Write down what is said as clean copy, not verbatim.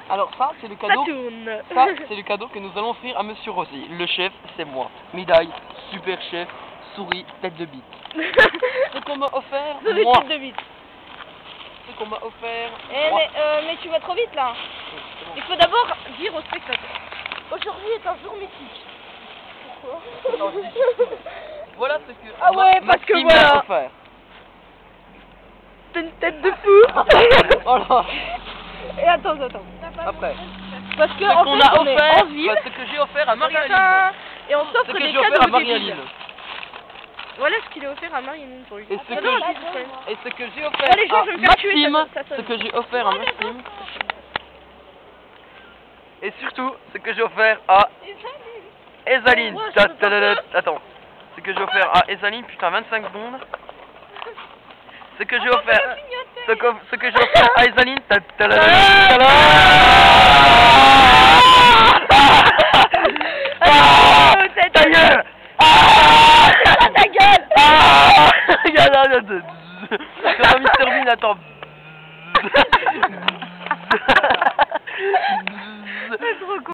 Alors ça, c'est le cadeau. Ça tourne. Ça, c'est le cadeau que nous allons offrir à Monsieur Rosy. Le chef, c'est moi. Médaille, super chef, souris, tête de bite. Ce qu'on m'a offert, moi. Tête de bite. Ce qu'on m'a offert, Eh, mais tu vas trop vite là. Il faut d'abord dire aux spectateurs. Aujourd'hui est un jour mythique. Pourquoi? Voilà ce que Ah ouais, parce que Maxime voilà. m'a offert. T'as une tête de fou. Voilà. Et attends. Après. Parce que Ce en qu'on fait, a on est offert, en ville. ce que j'ai offert à Marie-Aline. Et on Ce s'offre que des j'ai offert à cadeaux Marie-Aline. débiles. Voilà ce qu'il a offert à Marie-Aline pour lui. Et ce que j'ai offert les gens, je vais me à faire tuer, Maxime, ça sonne. ce que j'ai offert à Maxime, et surtout ce que j'ai offert à Esaline. Ouais, ça me fait Attends, ce que j'ai offert à Esaline, putain 25 secondes. Ce que j'ai offert, ce que j'ai offert à Esaline, ta gueule. Ta gueule. C'est un Mr Bean, attends. C'est trop cool.